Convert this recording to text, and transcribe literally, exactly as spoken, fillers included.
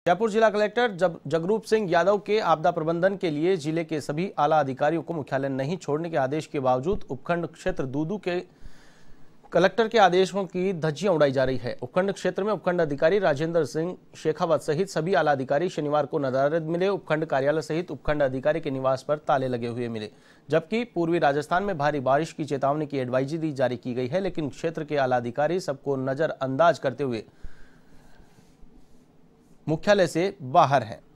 जयपुर जिला कलेक्टर जब जगरूप सिंह यादव के आपदा प्रबंधन के लिए जिले के सभी आला अधिकारियों को मुख्यालय नहीं छोड़ने के आदेश के बावजूद उपखंड क्षेत्र दूदू के कलेक्टर के आदेशों की धज्जियां उड़ाई जा रही है। उपखंड क्षेत्र में उपखंड अधिकारी राजेंद्र सिंह शेखावत सहित सभी आला अधिकारी शनिवार को नदारद मिले। उपखंड कार्यालय सहित उपखंड अधिकारी के निवास पर ताले लगे हुए मिले, जबकि पूर्वी राजस्थान में भारी बारिश की चेतावनी की एडवाइजरी जारी की गई है, लेकिन क्षेत्र के आला अधिकारी सबको नजरअंदाज करते हुए मुख्यालय से बाहर हैं।